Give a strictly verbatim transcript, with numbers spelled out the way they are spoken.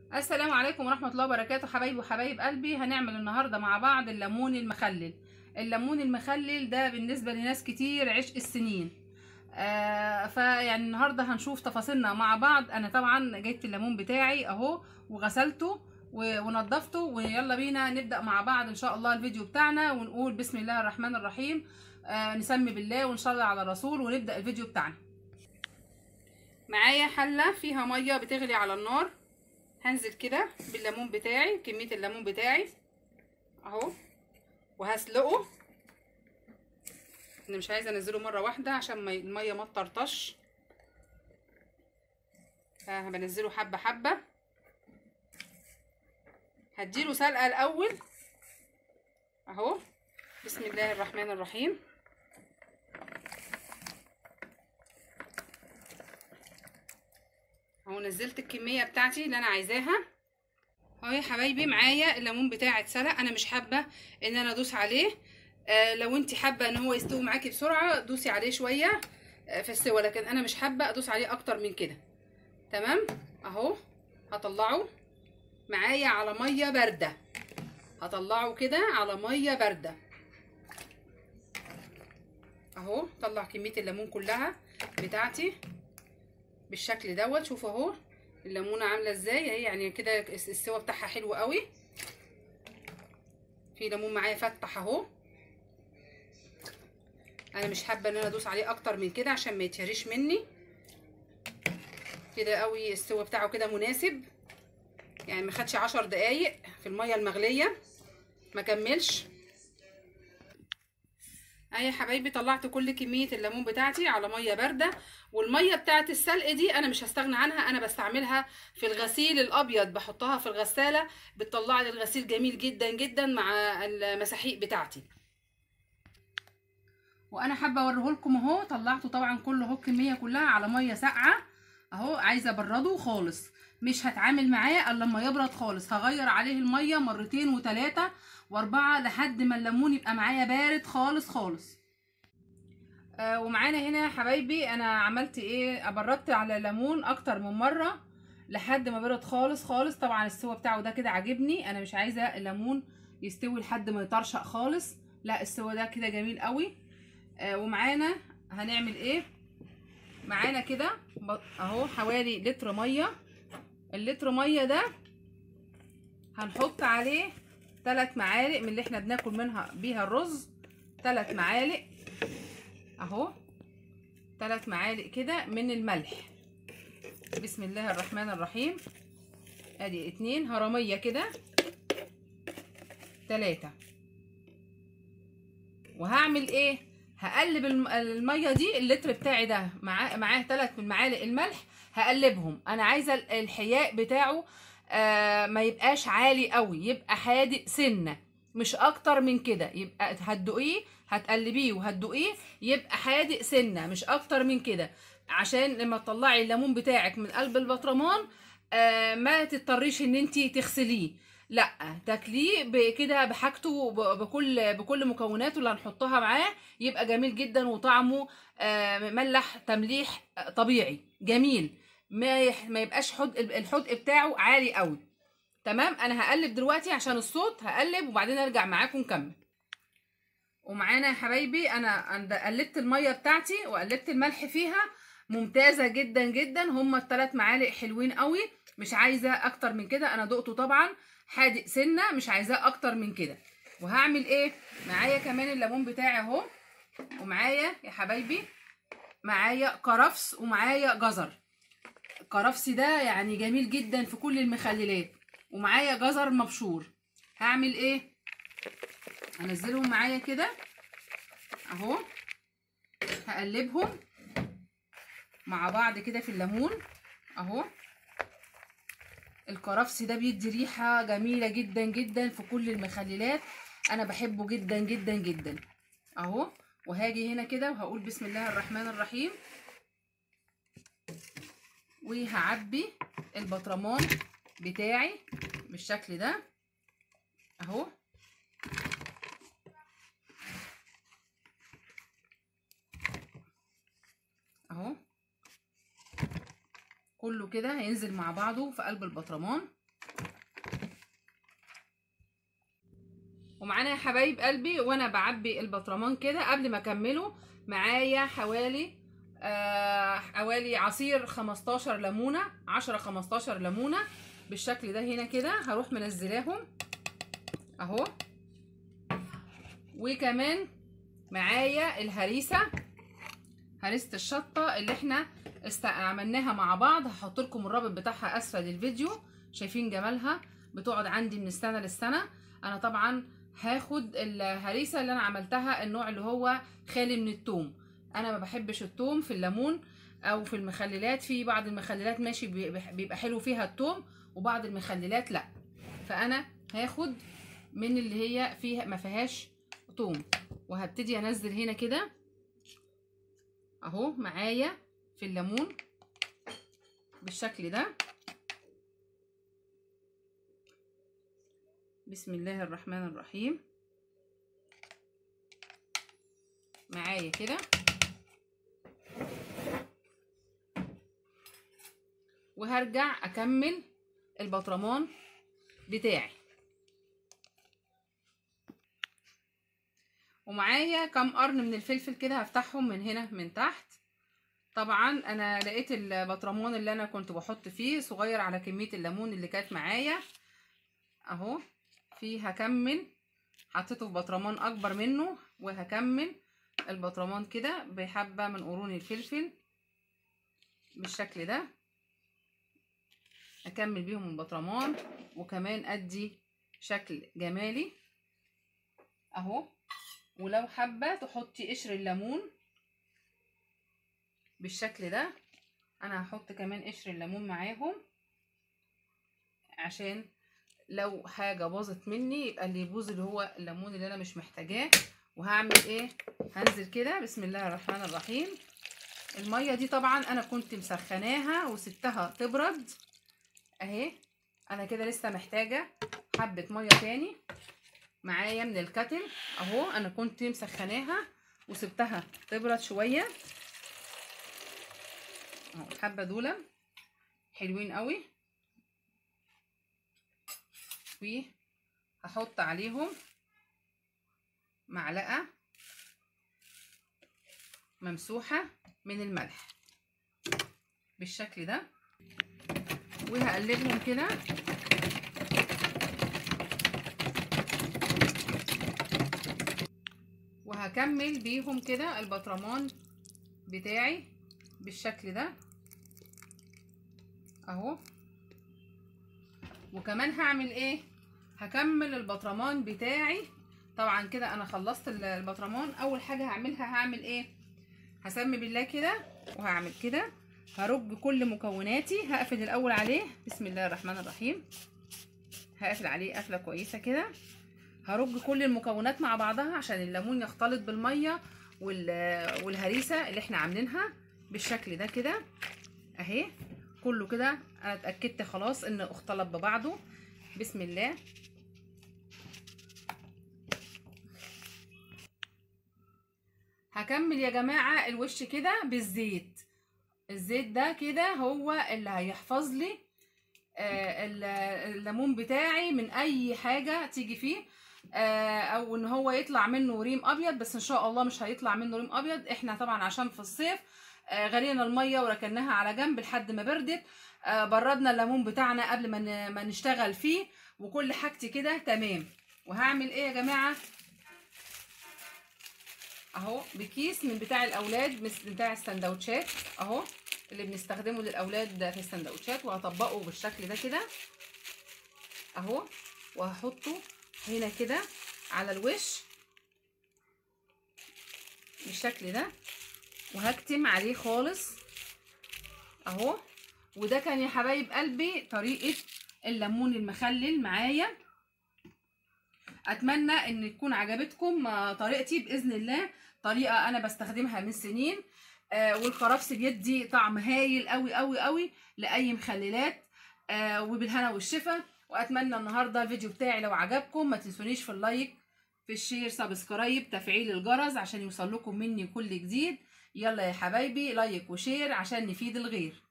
السلام عليكم ورحمة الله وبركاته. حبايبي وحبايب قلبي، هنعمل النهاردة مع بعض الليمون المخلل. الليمون المخلل ده بالنسبة لناس كتير عشق السنين. آه فيعني النهاردة هنشوف تفاصيلنا مع بعض. انا طبعا جبت الليمون بتاعي اهو وغسلته ونضفته، ويلا بينا نبدأ مع بعض ان شاء الله الفيديو بتاعنا، ونقول بسم الله الرحمن الرحيم. آه نسمي بالله ونصلي على الرسول ونبدأ الفيديو بتاعنا. معايا حلة فيها مية بتغلي على النار، هنزل كده بالليمون بتاعي، كمية الليمون بتاعي اهو، وهسلقه. انا مش عايزه انزله مره واحده عشان الميه ما تطرطش، فبنزله حبه حبه. هديله سلقه الاول اهو، بسم الله الرحمن الرحيم. اهو نزلت الكميه بتاعتي اللي انا عايزاها اهو يا حبايبي. معايا الليمون بتاعي اتسلق، انا مش حابه ان انا ادوس عليه. آه لو انت حابه ان هو يستوي معاكي بسرعه دوسي عليه شويه آه في السوا، لكن انا مش حابه ادوس عليه اكتر من كده. تمام اهو، هطلعه معايا على ميه بارده، هطلعه كده على ميه بارده اهو. طلع كميه الليمون كلها بتاعتي بالشكل دوت. شوفوا اهو الليمونه عامله ازاي اهي، يعني كده السوا بتاعها حلو قوي. في ليمون معايا فتح اهو. انا مش حابه ان انا ادوس عليه اكتر من كده عشان ما يتهريش مني. كده قوي السوا بتاعه كده مناسب، يعني ما خدش عشر دقايق في الميه المغليه، ما كملش. اهي يا حبايبي طلعت كل كميه الليمون بتاعتي على ميه بارده. والميه بتاعت السلق دي انا مش هستغنى عنها، انا بستعملها في الغسيل الابيض، بحطها في الغساله بتطلع لي الغسيل جميل جدا جدا مع المساحيق بتاعتي. وانا حابه اوريه لكم اهو. طلعته طبعا كله اهو، الكميه كلها على ميه ساقعه اهو. عايزه ابرده خالص، مش هتعامل معاه الا لما يبرد خالص. هغير عليه الميه مرتين وثلاثه واربعه لحد ما الليمون يبقى معايا بارد خالص خالص. آه ومعانا هنا يا حبايبي انا عملت ايه، بردت على الليمون اكتر من مره لحد ما برد خالص خالص. طبعا السوا بتاعه ده كده عاجبني، انا مش عايزه الليمون يستوي لحد ما يطرشق خالص، لا السوا ده كده جميل قوي. آه ومعانا هنعمل ايه، معانا كده اهو حوالي لتر ميه. اللتر ميه ده هنحط عليه ثلاث معالق من اللي احنا بناكل منها بيها الرز. ثلاث معالق اهو، ثلاث معالق كده من الملح. بسم الله الرحمن الرحيم. ادي اتنين هرميه كده، ثلاثه. وهعمل ايه، هقلب الميه دي، اللتر بتاعي ده معاه معاه ثلاث من معالق الملح، هقلبهم. انا عايزه الحياء بتاعه آه ما يبقاش عالي قوي، يبقى حادق سنه، مش اكتر من كده. يبقى هتدوقيه، هتقلبيه وهتدوقيه يبقى حادق سنه، مش اكتر من كده، عشان لما تطلعي الليمون بتاعك من قلب البطرمان آه ما تضطريش ان انتي تغسليه، لا تاكليه كده بحاجته بكل بكل مكوناته اللي هنحطها معاه، يبقى جميل جدا وطعمه مملح تمليح طبيعي جميل، ما ما يبقاش حدق، الحدق بتاعه عالي قوي. تمام، انا هقلب دلوقتي عشان الصوت، هقلب وبعدين ارجع معاكم نكمل. ومعانا يا حبايبي انا قلبت الميه بتاعتي وقلبت الملح فيها، ممتازه جدا جدا. هما الثلاث معالق حلوين قوي، مش عايزه اكتر من كده. انا دقته طبعا حادق سنه، مش عايزاه اكتر من كده. وهعمل ايه، معايا كمان الليمون بتاعي اهو، ومعايا يا حبايبي معايا كرفس ومعايا جزر. الكرفس ده يعني جميل جدا في كل المخللات، ومعايا جزر مبشور. هعمل ايه، هنزلهم معايا كده اهو، هقلبهم مع بعض كده في الليمون اهو. الكرفس ده بيدي ريحه جميله جدا جدا في كل المخللات، انا بحبه جدا جدا جدا اهو. وهاجي هنا كده وهقول بسم الله الرحمن الرحيم، وهعبي البطرمان بتاعي بالشكل ده اهو اهو. كله كده هينزل مع بعضه في قلب البطرمان ومعانا يا حبايب قلبي وانا بعبي البطرمان كده قبل ما اكمله معايا حوالي آه حوالي عصير خمستاشر ليمونه، عشرة خمستاشر ليمونه بالشكل ده. هنا كده هروح منزلاهم اهو. وكمان معايا الهريسه، هريسه الشطه اللي احنا عملناها مع بعض. هحط لكم الرابط بتاعها اسفل الفيديو. شايفين جمالها؟ بتقعد عندي من السنه للسنه. انا طبعا هاخد الهريسه اللي انا عملتها النوع اللي هو خالي من الثوم. انا ما بحبش الثوم في الليمون او في المخللات. في بعض المخللات ماشي بيبقى حلو فيها الثوم، وبعض المخللات لا. فانا هاخد من اللي هي فيها ما فيهاش ثوم، وهبتدي انزل هنا كده اهو معايا في الليمون بالشكل ده. بسم الله الرحمن الرحيم. معايا كده وهرجع اكمل البطرمان بتاعي. ومعايا كام قرن من الفلفل كده هفتحهم من هنا من تحت. طبعا انا لقيت البطرمان اللي انا كنت بحط فيه صغير على كمية الليمون اللي كانت معايا اهو. فيه هكمل حطيته في بطرمان اكبر منه، وهكمل البطرمان كده بحبة من قرون الفلفل بالشكل ده. اكمل بيهم البطرمان وكمان ادي شكل جمالي اهو. ولو حابة تحطي قشر الليمون بالشكل ده، انا هحط كمان قشر الليمون معاهم عشان لو حاجه باظت مني يبقى اللي يبوظ اللي هو الليمون اللي انا مش محتاجاه. وهعمل ايه؟ هنزل كده بسم الله الرحمن الرحيم. الميه دي طبعا انا كنت مسخناها وسبتها تبرد اهي. انا كده لسه محتاجه حبه ميه تاني معايا من الكاتل اهو. انا كنت مسخناها وسبتها تبرد شويه اهو. الحبه دول حلوين قوي. وهحط عليهم معلقه ممسوحه من الملح بالشكل ده، وهقلبهم كده وهكمل بيهم كده البطرمان بتاعي بالشكل ده اهو. وكمان هعمل ايه؟ هكمل البطرمان بتاعي. طبعا كده انا خلصت البطرمان. اول حاجه هعملها هعمل ايه؟ هسمي بالله كده وهعمل كده. هرج كل مكوناتي. هقفل الاول عليه بسم الله الرحمن الرحيم. هقفل عليه قفله كويسه كده. هرج كل المكونات مع بعضها عشان الليمون يختلط بالميه والهريسه اللي احنا عاملينها بالشكل ده كده اهي. كله كده انا اتاكدت خلاص انه اختلط ببعضه. بسم الله. هكمل يا جماعه الوش كده بالزيت. الزيت ده كده هو اللي هيحفظ لي الليمون بتاعي من اي حاجه تيجي فيه، او ان هو يطلع منه ريم ابيض. بس ان شاء الله مش هيطلع منه ريم ابيض. احنا طبعا عشان في الصيف غلينا الميه وركناها على جنب لحد ما بردت. بردنا الليمون بتاعنا قبل ما ما نشتغل فيه، وكل حاجتي كده تمام. وهعمل ايه يا جماعه اهو؟ بكيس من بتاع الاولاد، من بتاع السندوتشات اهو اللي بنستخدمه للاولاد في السندوتشات. وهطبقه بالشكل ده كده اهو. وهحطه هنا كده على الوش بالشكل ده، وهكتم عليه خالص اهو. وده كان يا حبايب قلبي طريقه الليمون المخلل معايا. اتمنى ان تكون عجبتكم طريقتي. باذن الله طريقه انا بستخدمها من سنين، آه والكرفس بيدي طعم هايل قوي قوي قوي لاي مخللات. آه وبالهنا والشفا. واتمنى النهارده الفيديو بتاعي لو عجبكم ما تنسونيش في اللايك، في الشير، سبسكرايب، تفعيل الجرس عشان يوصل لكم مني كل جديد. يلا يا حبايبي لايك وشير عشان نفيد الغير.